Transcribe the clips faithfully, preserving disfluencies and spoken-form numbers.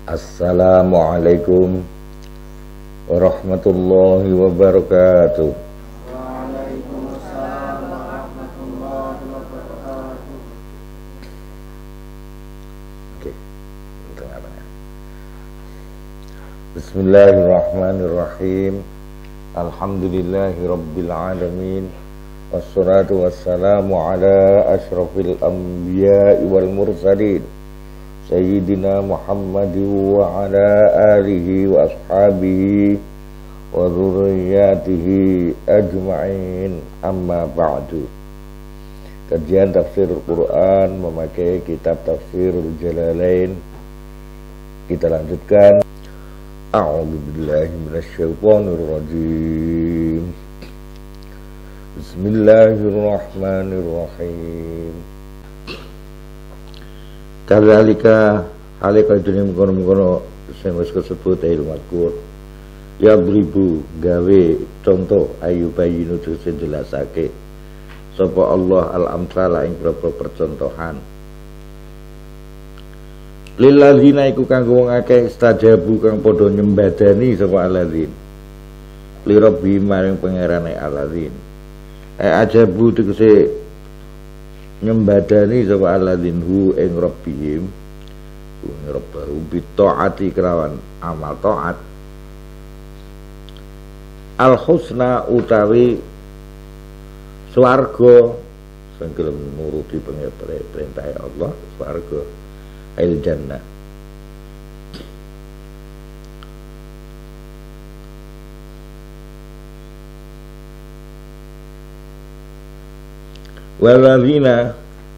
Assalamualaikum warahmatullahi wabarakatuh. Waalaikumsalam warahmatullahi wabarakatuh. Oke, tengah-tengah. Bismillahirrahmanirrahim. Alhamdulillahi rabbil alamin. Wassalatu wassalamu ala asyrafil anbiya'i wal mursalin Sayyidina Muhammadin wa ala alihi wa ashabihi wa dhurriyyatihi ajma'in, amma ba'du. Kajian tafsir Al-Quran memakai kitab Tafsirul Jalalain. Kita lanjutkan. A'udzu billahi minasyaitonir rajim. Bismillahirrahmanirrahim. Kadzalika halika dunya mengkono-mengkono sing wis kasebut ae lumakur. Ya beribu gawe contoh ayu bayinu sing jelasake sapa Allah al-amsala ing beberapa percontohan. Lilladzina iku kanggo wong akeh istajabu kang padha nyembadani sapa alladzin. Li rabbi maring pangerane alladzin. E ajabu tegese nyembadani sapa alladzin hu ing rabbihim hu rabbahu bi taati kelawan amal taat al husna utawi swarga sing gelem nuruti perintah Allah, swarga al jannah. Waladzina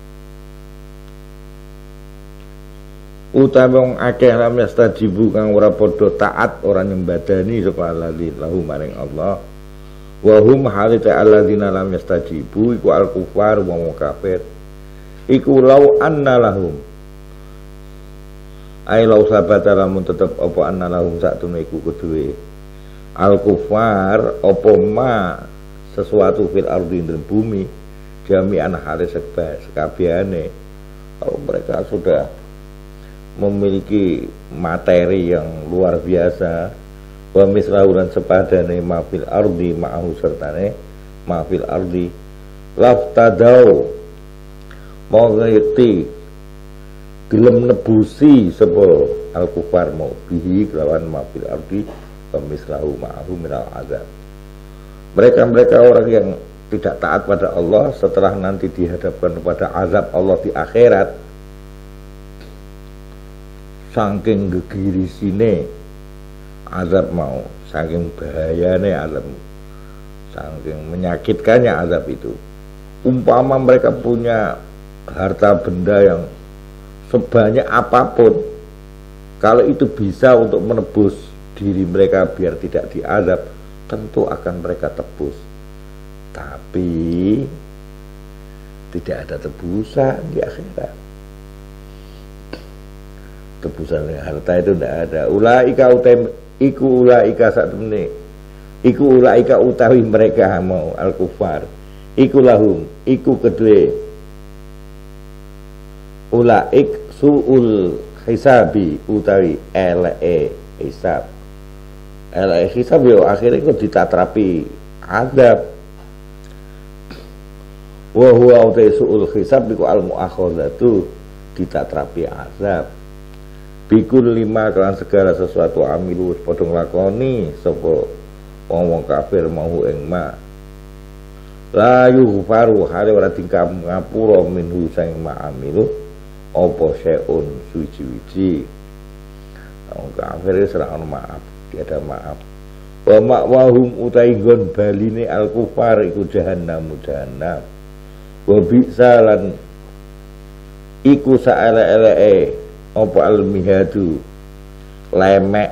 utawa wong akeh lam yastajibu kang ora padha taat, ora nyembadani sapa alladzin lahu maring Allah. Wa hum halita alladzina lam yastajibu iku al kufar wong kafir. Iku law anna lahum ai law sabata lamun tetep apa anna lahum satune iku kuduwe al kufar apa ma sesuatu fil ardi ing bumi jami'an halis sekabiane. Kalau mereka sudah memiliki materi yang luar biasa, wa mislahu lan sepadane mafil ardi ma'ahu sertane mafil ardi laftadau mau ngerti gelem nebusi sapa al kufar mau bihi kelawan mafil ardi wa mislahu ma'ahu minal azab. Mereka-mereka orang yang tidak taat pada Allah setelah nanti dihadapkan kepada azab Allah di akhirat, saking gegirisine azab mau, saking bahayane azab, saking menyakitkannya azab itu. Umpama mereka punya harta benda yang sebanyak apapun, kalau itu bisa untuk menebus diri mereka biar tidak diazab, tentu akan mereka tebus. Tapi tidak ada tebusan di akhirat. Tebusan harta itu tidak ada. Ulaika utem iku ulaika satemene. Iku ulaika utawi mereka mau al-kufar. Iku lahum iku kedue. Ulaik suul hisabi utawi ele hisab. Ele hisab yo akhirnya kok ditatrapi azab. Wa huwa su'ul hisab biku al muakhadzatu ditatrapi azab bikul lima kelan segala sesuatu amilu padha nglakoni sapa wong-wong kafir mau ing ma la yughfaru hale ora tingkah ngapura minhu sang ma'amilu apa syai'un suci-suci. Wong kafir ora ono maaf, tiada maaf. Wa ma'wahum utai nggon baline al kufar iku jahannam jahannam. Wa bi'salan iku saele-eleke apa al-mihadu lemek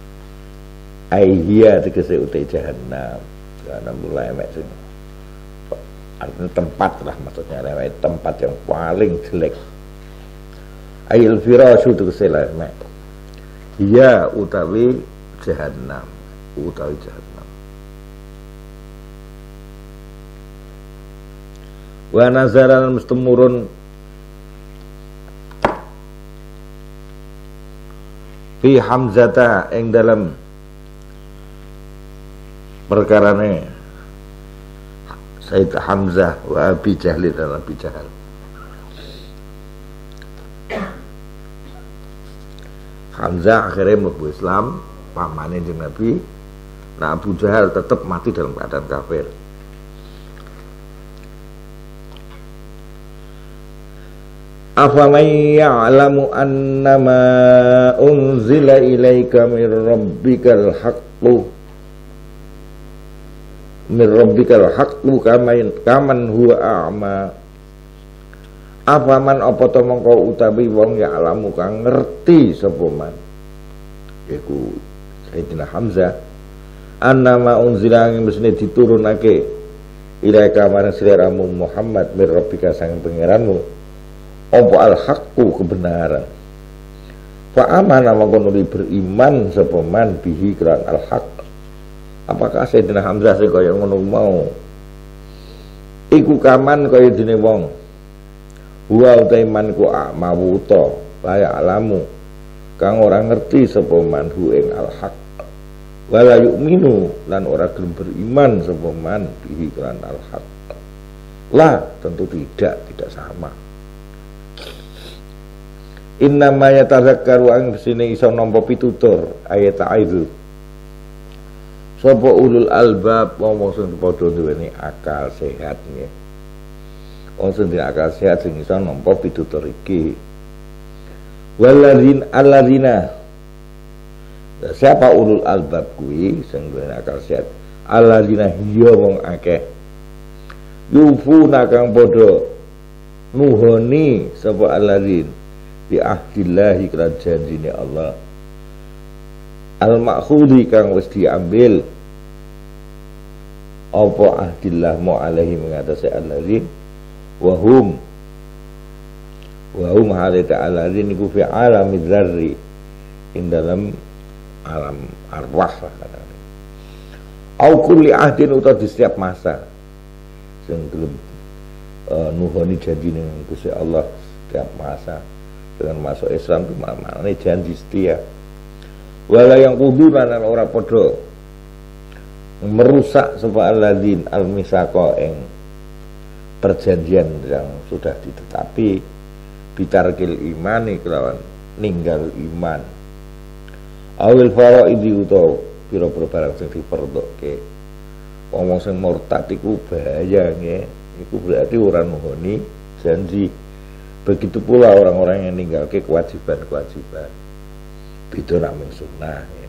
aihia tegese utai jahannam. Jahannam lemek sing artinya tempat lah, maksudnya lemek tempat yang paling jelek. Ail firasyu tegese lemek. Iya utawi jahannam, utawi jahannam. Wa nazaran mustemurun fi Hamzata ing dalam perkarane Sayyid Hamzah wa Abi Jahal dan Abi Jahal. Hamzah akhirnya mlebu Islam, pamane jeung Nabi. Nah, Abu Jahal tetap mati dalam keadaan kafir. Afaman ya'lamu annama unzila ilaika min rabbikal haqqu min rabbikal haqqu kaman kaman huwa a'ma. Afaman apa to mongko utawi wong ya alamu kang ngerti sapa man iku Sayyidina Hamzah annama unzila ing mesine diturunake ilaika marang sliramu Muhammad min rabbika sang pangeranmu apa al haqqu kebenaran fa amana mongko beriman sapa man bihi kelan al haqq. Apakah Sayyidina Hamzah sing kaya ngono mau iku kaman kaya dene wong wa utaiman ku mawuta layak alamu kang ora ngerti sapa man hu ing al haq wala yu'minu lan ora gelem beriman sapa man bihi kelan al haq. Lah tentu tidak tidak sama. Inna ma yatazakkaru ang sine iso nampa pitutur ayat aizu sapa ulul albab wong sing padha duweni akal sehat nggih. Wong sing duweni akal sehat sing iso nampa pitutur iki. Waladzin alladzina. Siapa ulul albab kuwi sing duweni akal sehat? Alladzina hiya wong akeh. Yufuna kang padha nuhoni sapa alladzin bi ahdillahi kelan janjine Allah. Al-makhudi kang wis diambil apa ahdillah mu alaihi mengatasi alladzin wahum wahum halita alladzin iku fi alami dzarri ing dalam alam arwah kadang au kulli ahdin uta di setiap masa sing gelem uh, nuhoni janji ning Gusti Allah setiap masa. Dengan masuk Islam itu maknanya janji setia. Wala yang kuduran dan ora podo merusak sapa alladzin al-misaqa ing perjanjian yang sudah ditetapi bitarkil imani kelawan ninggal iman. Awil faraidi utawa pira-pira barang sing diperdoke. Wong sing murtad iku bahaya nggih. Iku berarti ora nuhoni janji. Begitu pula orang-orang yang ninggalke kewajiban-kewajiban. Beda namung sunnah ya.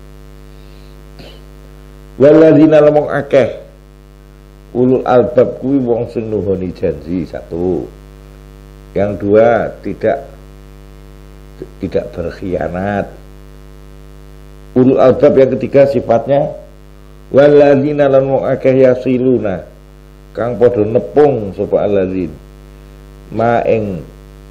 Walladzina lamung akeh ulul albab kuwi wong sing nuhoni janji satu. Yang dua tidak tidak berkhianat. Ulul albab yang ketiga sifatnya walladzina lamung akeh yasiluna kang padha nepung sapa alladzin ma ing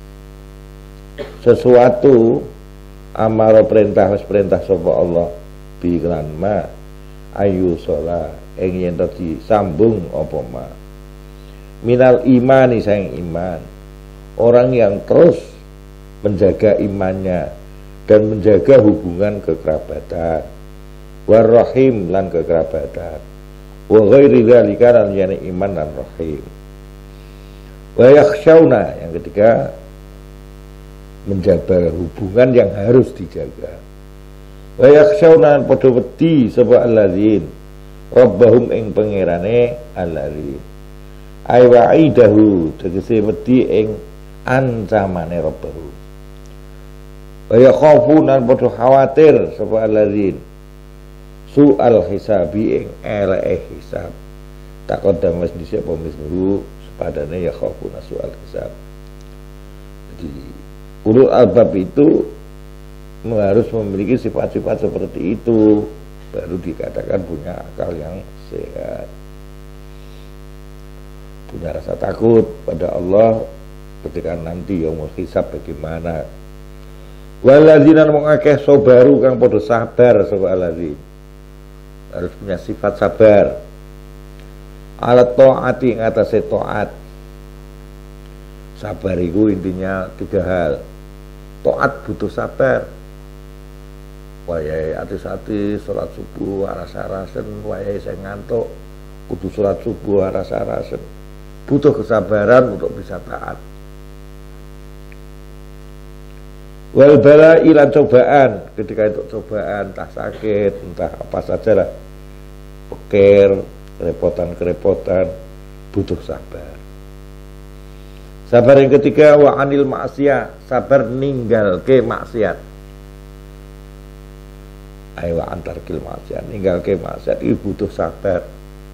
sesuatu amaro perintah wis perintah sapa Allah bi lan ma ayu sholat ing yen disambung apa ma minal imani sang iman. Orang yang terus menjaga imannya dan menjaga hubungan kekerabatan warrahim lan kekerabatan wa ghairi dzalika lan yani iman dan rahim. Wa yakhshawna yang ketiga menjaga hubungan yang harus dijaga. Wa yakhshawna padha wedi sapa alladzin rabbahum ing pangerane alladzin ay wa'idahu tegese wedi ing ancamane rabbahu. Wa yakhafuna padha khawatir sapa alladzin su'al hisabi ing eleke hisab. Takodam wis dhisik apa misru padane ya khafuna su'al hisab. Jadi ulul albab itu harus memiliki sifat-sifat seperti itu baru dikatakan punya akal yang sehat, punya rasa takut pada Allah ketika nanti yaumul hisab bagaimana. Walladzina mung akeh sabaru kang padha sabar sapa alladzin harus punya sifat sabar alat taati ngatasi taat. Sabar itu intinya tiga hal. Taat butuh sabar. wayahe ati-ati salat subuh aras-arasen, wayahe saya ngantuk kudu salat subuh aras-arasen. Butuh kesabaran untuk bisa taat. Wal bala ilan cobaan, ketika itu cobaan entah sakit entah apa saja lah, peker kerepotan-kerepotan, butuh sabar. Sabar yang ketiga wa anil maksiyah, sabar ninggal ke maksiat. Ayo antar kil maksiat, ninggal ke maksiat itu butuh sabar.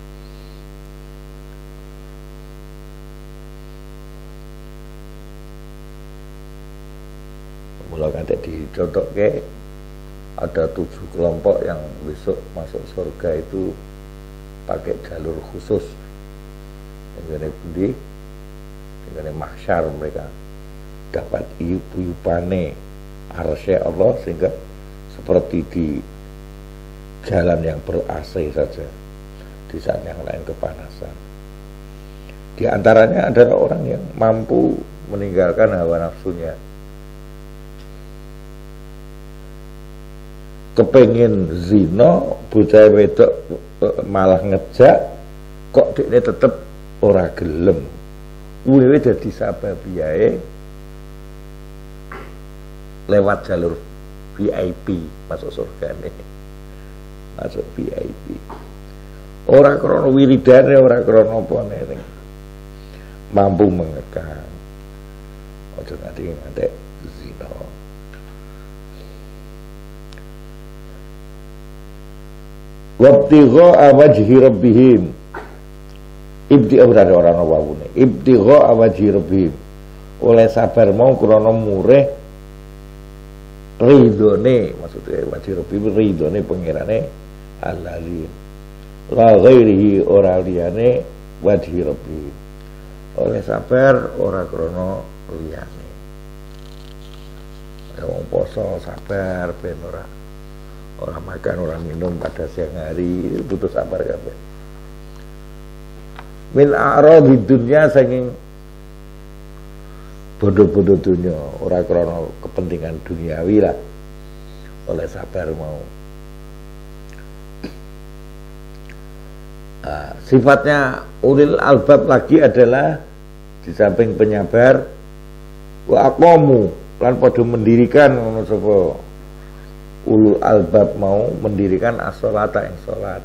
Mulai nanti dicontoh ke ada tujuh kelompok yang besok masuk surga itu pakai jalur khusus. Yang ini dengan mahsyar mereka dapat iup-iupane arsy Allah sehingga seperti di jalan yang ber-A C saja, di saat yang lain kepanasan. Di antaranya adalah orang yang mampu meninggalkan hawa nafsunya, kepengen zina, bocah wedok malah ngejak, kok dia tetep ora gelem. Uwe dadi sababiyae lewat jalur V I P masuk surga nih, masuk V I P. Orang krono wiridane, orang krono apa nih, mampu mengekang. Ojo nanti nanti zina. Wabtigha wajhi rabbihim, ibtigha berada orang wawune, ibtigha wajhi rabbihim, oleh sabar mau krana murih ridhone, maksudnya wajhi rabbihim ridhone pengirane allazi la ghairihi ora liyane wajhi rabbihim, oleh sabar ora krana liyane. Wong poso sabar ben ora orang makan, orang minum pada siang hari, butuh sabar kabeh. Min a'radid dunya, saking bodoh-bodoh dunia, ora krana kepentingan duniawi lah, oleh sabar mau. Nah, sifatnya ulil albab lagi adalah di samping penyabar wa aqamu lan padha mendirikan ngono sapa ulul albab mau mendirikan as-sholata ing salat,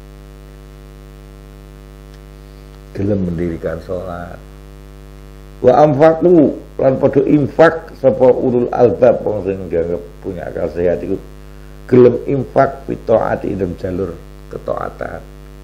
gelem mendirikan salat. Wa anfaqu lan padha infak sapa ulul albab wong sing dianggap punya akal sehat iku gelem infak fi taati dalam jalur ketaatan.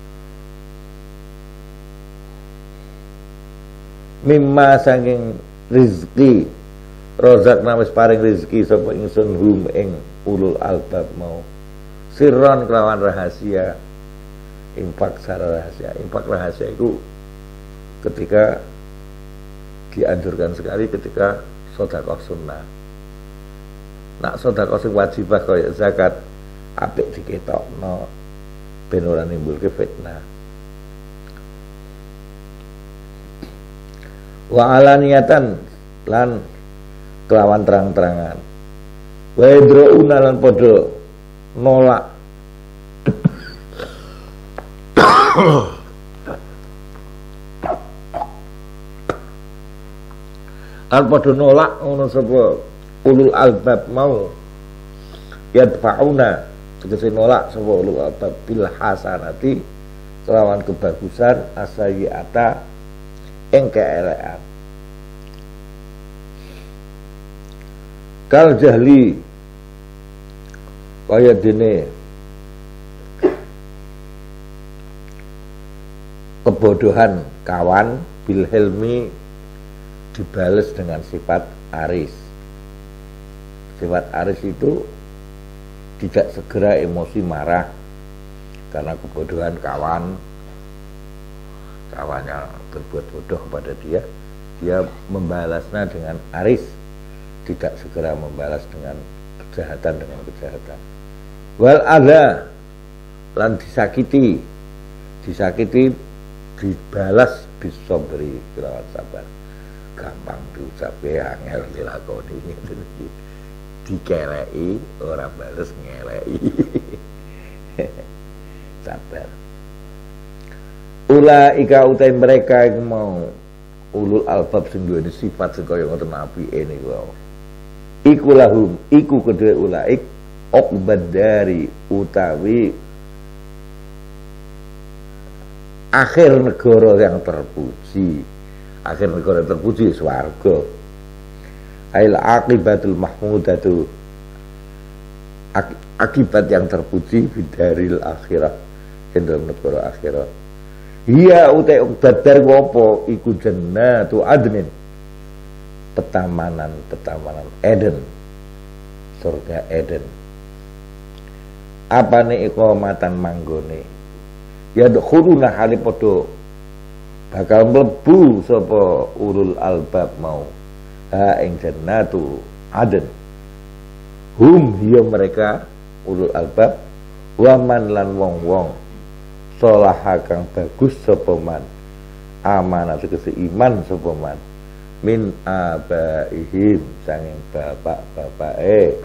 Mimma saking rezeki rozakna wis paring rezeki sapa ingsun hum ing ulul albab mau sirron kelawan rahasia, infak secara rahasia. Infak rahasia itu ketika dianjurkan sekali ketika sedekah sunnah. Nak sedekah sing wajibah kaya zakat apik diketokno ben ora nimbulke fitnah. Wa alaniyatan lan kelawan terang-terangan. Wa idra'una lan padha nolak lan padha nolak ngono sapa ulul albab mau yadfa'una, tegese nolak sapa ulul albab bil hasanati kelawan kebagusan asayyi'ata ing keelekan. Kal jahli kaya dene kebodohan kawan bil hilmi dibales dengan sifat aris. Sifat aris itu tidak segera emosi marah karena kebodohan kawan, kawannya berbuat bodoh kepada dia, dia membalasnya dengan aris, tidak segera membalas dengan kejahatan dengan kejahatan. Wal adha lan disakiti, disakiti dibalas bisobri kelawan sabar. Gampang diucap ya angel dilakoni. dikeleki ora bales ngeleki. Sabar. Ulaika utai mereka yang mau ulul albab sing duweni sifat sing kaya ngoten apike niku wae. Iku lahum iku kedue ulaik uqbad dari utawi akhir negara yang terpuji. Akhir negara yang terpuji swarga. Ail aqibatul mahmudatu akibat yang terpuji bidaril akhirah ing dalam negara akhirat. Iya utai uqdadar wopo iku jannatu adnin petamanan petamanan Eden surga Eden apa nih iqamatan manggone ya dukhuluna hali podo bakal mlebu sapa ulul albab mau ha ing jannatu adn hum hiya mereka ulul albab waman lan wong-wong sholaha kang bagus sapa man amanah tegese iman sapa man min abaihim sanging bapak-bapake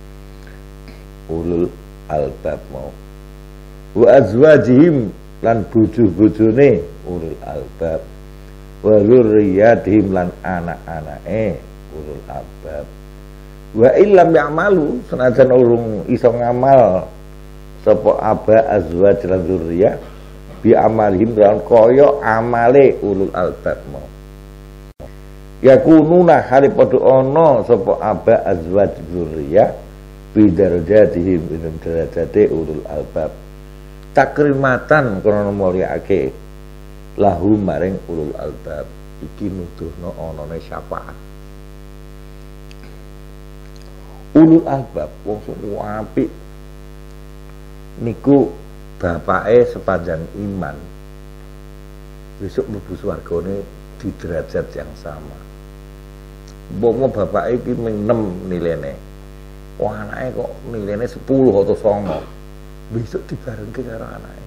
ulul albab mau wa azwajihim lan bojo-bojone ulul albab wa dzurriyyatihim lan anak-anake ulul albab wa illam ya'malu senajan urung iso ngamal sapa aba azwaj lan dzurriyyah bi amalihim lan kaya amale ulul albab mau yakununa hale padha ana sapa aba azwaj dzurriyyah bi darajatihim ing derajate ulul albab takrimatan krana mulyaake lahum maring ulul albab iki nuduhno anane syafaat ulul albab wong sing apik niku bapake sepanjang iman besok mlebu swargane di derajat yang sama. Mbok bapake iki mung enam nilene. Wah anake kok nilene sepuluh atau sembilan. Besok dibarengke karo anake.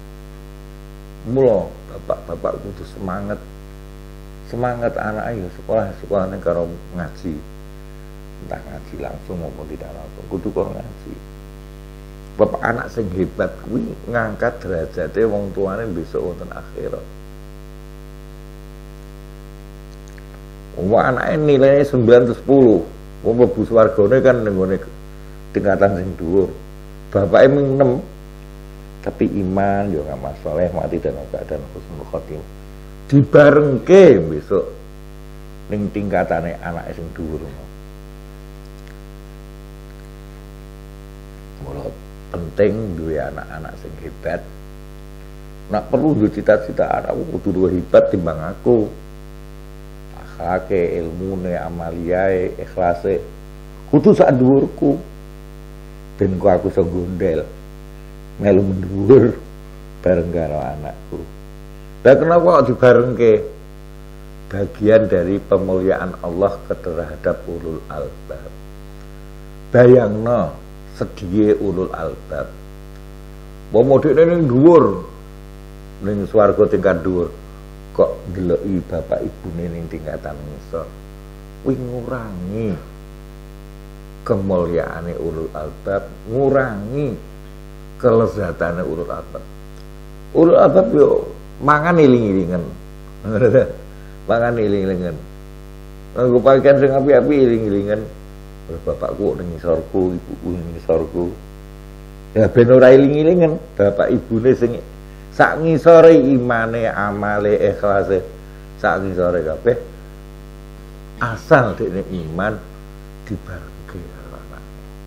Mula bapak-bapak kudu semangat. Semangat anake ya sekolah sekolahane karo ngaji. Entah ngaji langsung maupun tidak langsung kudu karo ngaji. Bapak anak sing hebat kuwi ngangkat derajate wong tuane besok wonten akhirat. Wong anake nilainya sembilan atau sepuluh, wong mlebu swargane kan ning ngene tingkatan sing dhuwur. Bapake mung enam. Tapi iman yo ngamal saleh mati dalam keadaan husnul khotimah. Dibarengke besok ning tingkatane anake sing dhuwur. Mula penting duwe anak-anak sing hebat. Nak perlu duwe cita-cita anakku kudu duwe hebat timbang aku. Akhlake, ilmune, amaliyae, ikhlase kudu sak dhuwurku. Ben kok aku iso gondel melu mendhuwur bareng karo anakku. Lah kenapa kok dibarengke? Bagian dari pemuliaan Allah terhadap ulul albab. Bayangno sedhiye ulul albab. Wong modhekne ning dhuwur, ning swarga tingkat dhuwur, kok ndeloki bapak ibune ning tingkatan ngisor. Kuwi ngurangi kemuliaane ulul albab, ngurangi kelezatane ulul albab. Ulul albab yo mangan iling-ilingan. Mangan iling-ilingan. Nggo pakaian sing apik-apik iling-ilingan. Bapakku ning ngisorku, ibuku ning ngisorku. Ya ben ora iling-ilingan bapak ibune sing sak ngisore imane, amale, ikhlase, sak ngisore kabeh. Asal dekne iman dibarengke karo anak.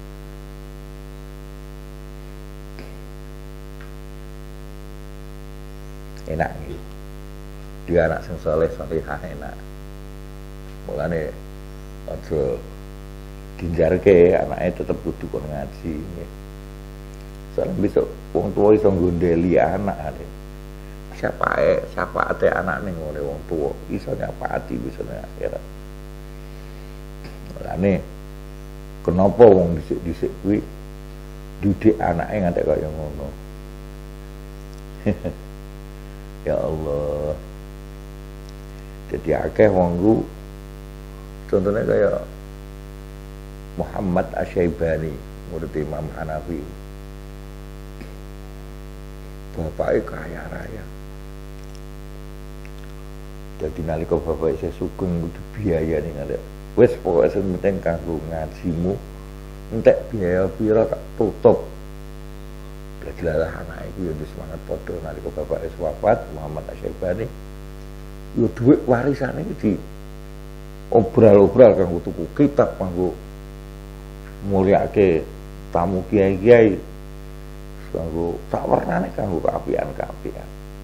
Enak iki. Dia anak sing saleh salehah enak. Mulane aja dinjarke anake tetep kudu kon ngaji nggih. Soalnya besok wong tua iso gondeli anak ade. Siapa siapa ate anak ning ngene wong tua iso nyapaati bisa ning akhirat. Mulane kenapa wong dhisik-dhisik kuwi didik anake nganti kaya ngono. Ya Allah. Jadi akeh wong ku contohnya kaya Muhammad Asy-Syaibani murid Imam Hanafi. Bapaknya kaya raya. Jadi nalika bapak saya sugeng kudu biaya ning ada. Wis pokoke sing penting kanggo ngajimu entek biaya pira tak tutup. Dadilah anak iku yo semangat padha nalika bapak wis wafat Muhammad Asy-Syaibani. Yo dhuwit warisane iki di obral-obral kanggo tuku kitab kanggo mulyake tamu kiai-kiai. Kanggo sak wernane kanggo kaapian-kaapian.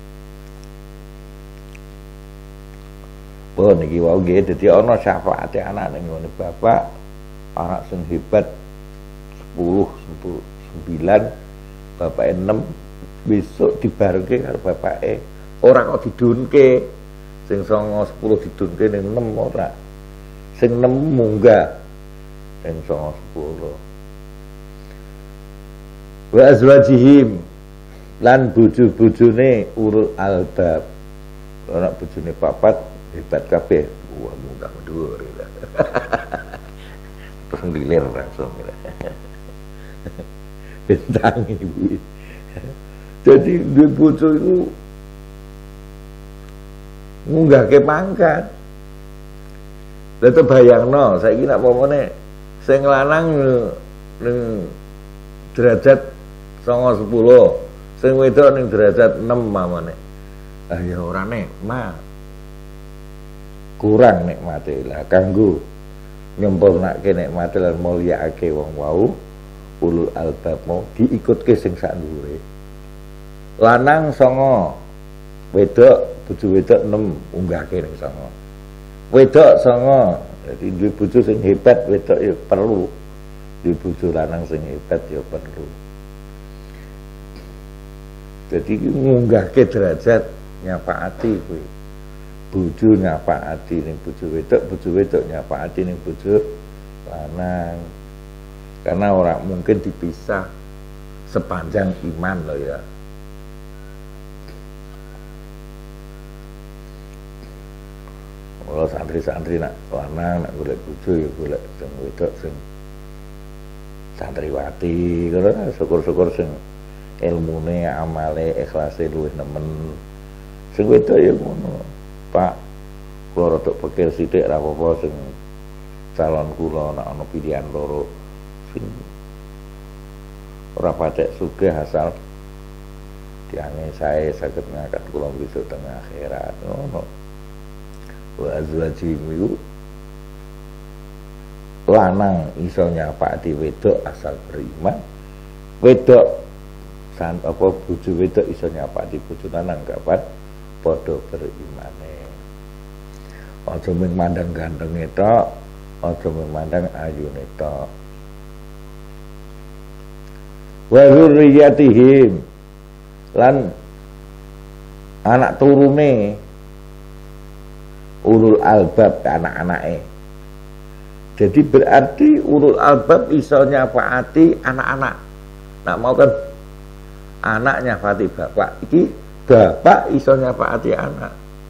Oh niki wau nggih dadi ana syafaate anak ning ngene bapak, anak sing hebat sepuluh, sembilan, bapake enam, besok dibarengke karo bapake. Ora kok didunke. Sing songo sepuluh didunke ning enam ora. Sing enam munggah sing songo sepuluh. Wa azwajihim lan bojo-bojone urul albab. Ana bojone papat hebat kabeh, wah munggah dhuwur. Terus ngilir langsung. Bintang ibu. Jadi duwe bojo iku munggahke pangkat. Lah to bayangno, saiki nek pomone sing lanang ning derajat songo sepuluh, sing wedok ning derajat enam mamane. Ah ya ora nikmat. Kurang nikmate lah kanggo nyempurnake nikmate lan mulyaake wong wau ulul albab mau diikutke sing sak dhuwure. Lanang songo, wedok bojo wedok enam unggahke ning songo. Wedok songo, dadi duwe bojo sing hebat wedok ya perlu. Duwe bojo lanang sing hebat ya perlu. Jadi ngunggahke derajat nyafaati kuwi. Bojo nyafaati ning bojo wedok, bojo wedok nyafaati ning bojo lanang. Karena orang mungkin dipisah sepanjang iman loh ya. Kalau santri-santri nak lanang nak golek bojo ya golek sing wedok sing santriwati, kalau syukur-syukur sing ilmune, amale, ikhlase luwih nemen. Sing wedok ya ngono. Pak, kula rada pikir sithik ra apa-apa sing calon kula nek ana pilihan loro sing ora patek sugih asal diange sae saged ngangkat kula besok teng akhirat ngono. Wa azwaji miu lanang iso nyapati wedok asal beriman, wedok san apa bojo wedok iso nyapati bojo lanang kapan padha berimane. Aja mung mandang gantenge tok, aja mung mandang ayune tok. Wa dzurriyyatihim lan anak turune ulul albab anak-anake. Jadi berarti ulul albab iso nyafaati anak-anak. Nak mau kan anak nyafaati bapak, iki bapak iso nyafaati anak.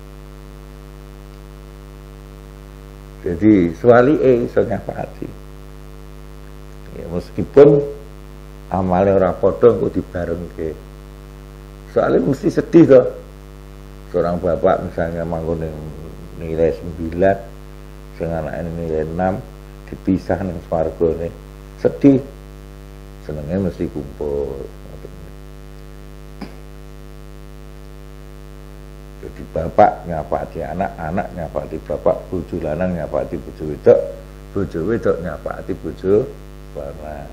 Jadi swalike iso nyafaati. Ya meskipun amale ora padha engko dibarengke. Soalnya mesti sedih toh. Seorang bapak misalnya manggon nilai sembilan, sing anake nilai enam dipisah ning swargane. Sedih. Senenge mesti kumpul. Jadi bapak nyapati anak, anak nyapati bapak, bojo lanang nyapati bojo wedok, bojo wedok nyapati bojo lanang.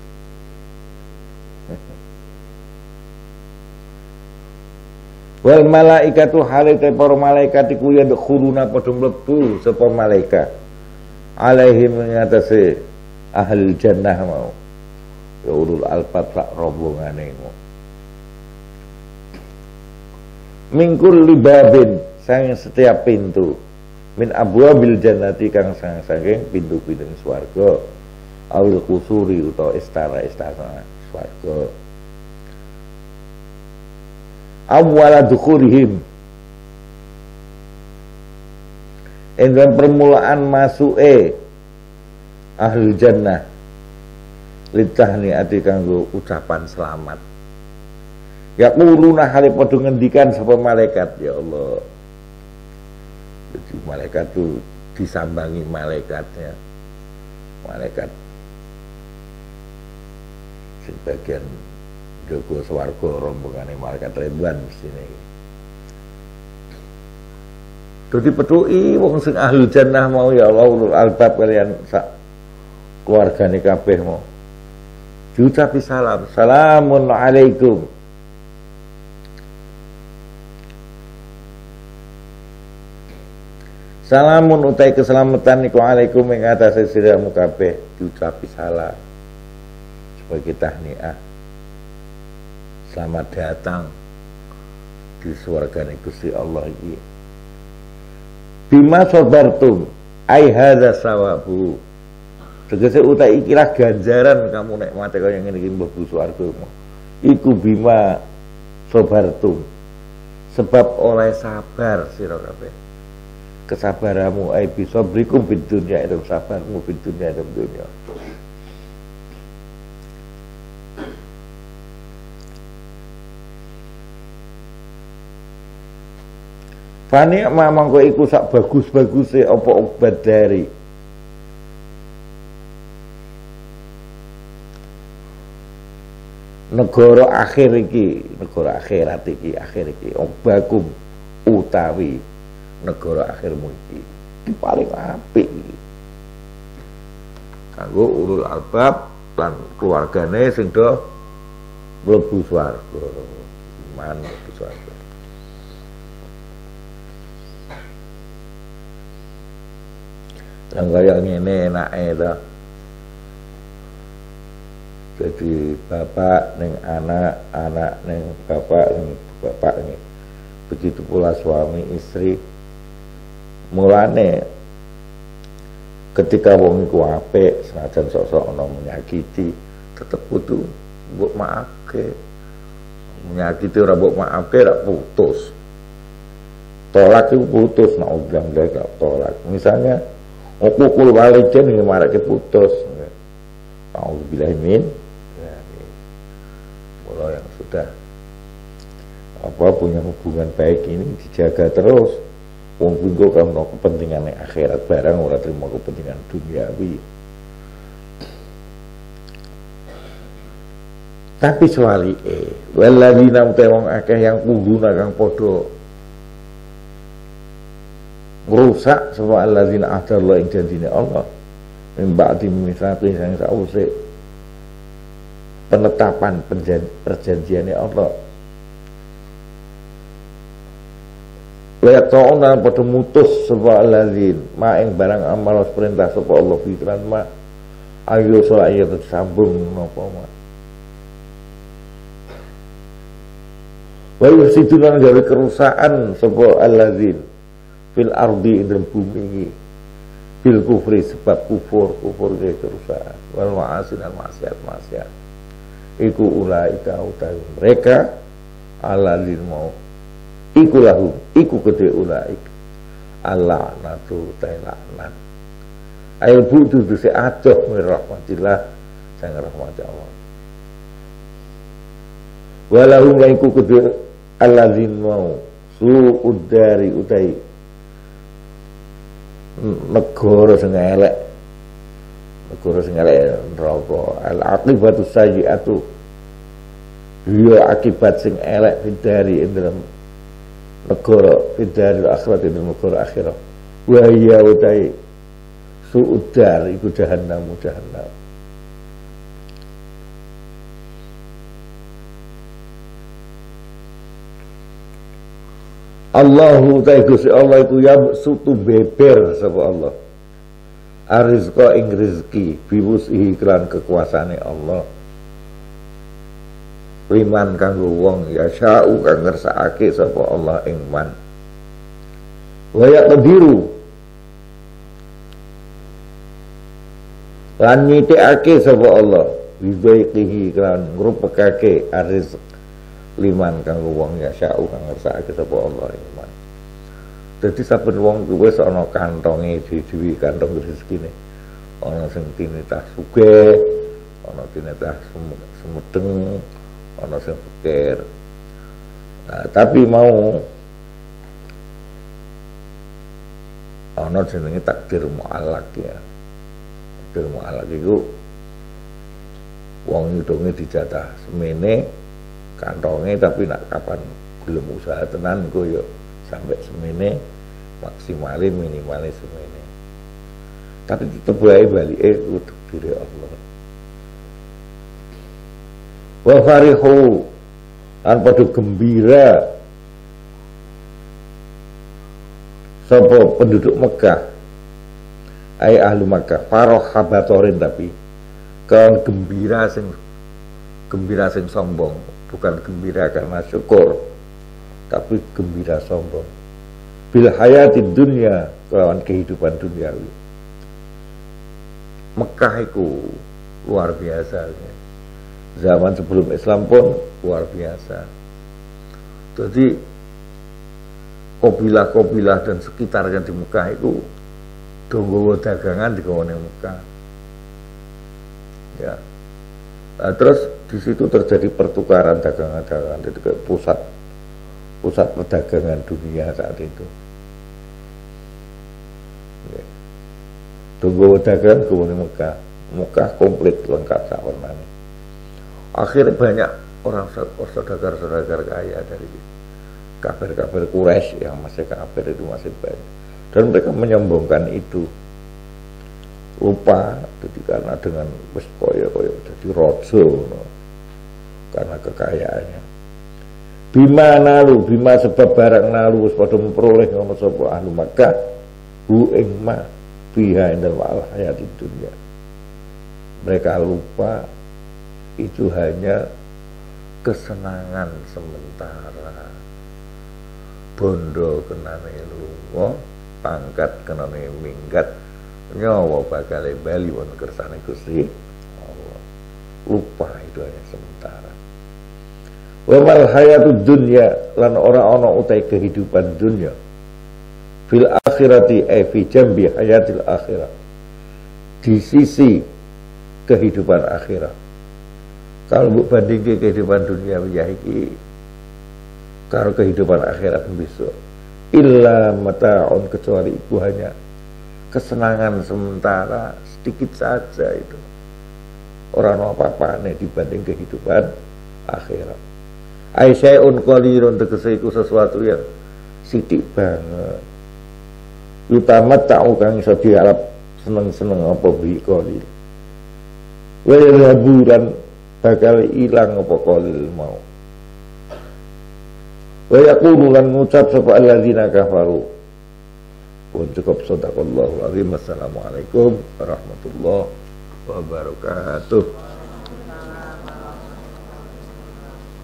Wal malaikatu halite para malaikat iku ya khuruna padha mlebu sapa malaikat alaihim ngatasi ahli jannah mau ya ulul albab sak rombongane mau mingkul libabin sang setiap pintu min abwabil jannati kang sang saking pintu-pintu swarga awil kusuri utawa istana-istana swarga awwala dukhurihim ing permulaan masuke ahli jannah litahniati kanggo ucapan selamat. Yaquluna hale padha ngendikan sapa malaikat, ya Allah. Jadi malaikat itu disambangi malaikatnya. Malaikat sebagian jaga swarga rombongane malaikat Ridwan mestine. Dadi petuki wong sing ahli jannah mau, ya Allah, ulul albab kalian sak keluargane kabeh mau diucapi salam, salamun alaikum. Salamun utai keselamatan niku alaikum ing atase siramu kabeh, diucapi salam sebagai tahniah. Selamat datang di surgane Gusti Allah iki. Bima sabartum ai hadza sawabu. Tegese utai ikilah ganjaran kamu nek mate kaya ngene iki mlebu swarga. Iku bima sabartum. Sebab oleh sabar sira kabeh. Kesabaramu ai bisa berikum fid dunya, itu sabarmu fid dunya dan dunia. Fani mangko iku sak bagus-baguse apa obat dari negara akhir iki, negara akhirat iki, akhir iki obakum utawi negara akhirmu iki iki paling apik iki kanggo ulul albab lan keluargane sing do mlebu swarga, iman mlebu swarga. Yang kaya ngene enake to. Jadi bapak ning anak, anak ning bapak ning bapak ning. Begitu pula suami istri. Mulane ketika wong iku apik senajan sok-sok ana menyakiti tetep kudu mbok maafke. Menyakiti ora mbok maafke ora putus. Tolak itu putus, naudzubillah gak tolak. Misalnya uqul walidain ini marake putus. Naudzubillah min. Mulai yang sudah apa punya hubungan baik ini dijaga terus. Wong kuwi kamu no kepentingan akhirat barang ora terima kepentingan duniawi. Tapi soali eh waladina wong akeh yang kuduna kang padha ngrusak sapa alladzina ahdarallahu ing janjine Allah min ba'di mitsaqi sang sause penetapan perjanjiane Allah. Wa ta'una padha mutus sapa alladzin ma ing barang amal perintah sapa Allah fikran ma ayo salat ya tersambung napa ma wa yusiduna gawe kerusakan sapa alladzin fil ardi ing bumi bil kufri sebab kufur kufur gawe kerusakan wal ma'asi dan maksiat maksiat iku ulaika utawi mereka alladzin mau iku lahu iku gede ulaik Allah natu ta'la'nat ayo budu duse adoh min rahmatillah sang rahmat Allah walau iku gede alladzin mau su'ud dari utai negara sing elek negara sing elek neraka al aqibatus sayyi'atu ya akibat sing elek dari dalam negara fidaril akhirat dan negara akhirat wa ya utai suudar iku jahannam jahannam. Allahu utai Gusti Allah iku ya sutu beber sapa Allah arizqa ing rezeki biwusihi kelan kekuasaane Allah liman kanggo wong ya sya'u kang ngersakake sapa Allah ing man wa yaqdiru lan nyitikake sapa Allah bidaiqihi kan ngrupekake arizq liman kanggo wong ya sya'u kang ngersakake sapa Allah ing man. Dadi saben wong kuwi wis ana kantonge dhewe kantong rezekine ana sing tinitah sugih, ana tinitah semedeng, ana sing fakir. Nah, tapi mau ana jenenge takdir mu'allaq ya. Takdir mu'allaq iku wong hidunge dijatah semene kantonge, tapi nak kapan gelem usaha tenan iku yo sampai semene, maksimale minimale semene. Tapi tetep wae balike ku takdir Allah. Wa farihu an padha gembira sapa penduduk Mekah, ai ahli Mekah, farah habatorin, tapi kan gembira sing gembira sing sombong, bukan gembira karena syukur, tapi gembira sombong. Bil hayatid dunya, kelawan kehidupan duniawi. Mekah itu luar biasa. Zaman sebelum Islam pun luar biasa. Jadi kabilah-kabilah dan sekitarnya di Mekah itu donggowo dagangan di kawanan Mekah. Ya. Nah, terus di situ terjadi pertukaran dagangan-dagangan, itu kayak pusat pusat perdagangan dunia saat itu. Ya. Donggowo dagangan ke Mekah, Mekah komplit lengkap sak warnane. Akhirnya banyak orang saudagar-saudagar kaya dari kafir-kafir Quraisy yang masih kafir itu masih banyak, dan mereka menyombongkan itu, lupa jadi karena dengan wis koyo-koyo jadi rojo no, karena kekayaannya. Bima nalu, bima sebab barang nalu wis padha memperoleh ngono sapa ahli Makkah hu ing ma biha indal hayatid dunya. Mereka lupa itu hanya kesenangan sementara. Bondo kenane lunga, pangkat kenane minggat, nyawa bakal bali wonten kersane Gusti Allah. Lupa itu hanya sementara. Wa mal hayatud dunya, lan ora ana utai kehidupan dunia. Fil akhirati ay fi jambi hayatil akhirah. Di sisi kehidupan akhirat. Kalau mbok bandingke kehidupan dunia ya iki karo kehidupan akhirat besok, illa mata'un, kecuali itu hanya kesenangan sementara sedikit saja itu. Orang apa-apa nih dibanding kehidupan akhirat. Aisya'un qalilun, tegese iku sesuatu yang sidik banget. Utamat ta'u kang iso diarep seneng-seneng apa bi qalil. Wa yaburan bakal ilang apa qalil mau. Wa yaqulu lan ngucap sapa alladzina kafaru. Pun cukup, sadaqallahu azim. Assalamualaikum warahmatullahi wabarakatuh.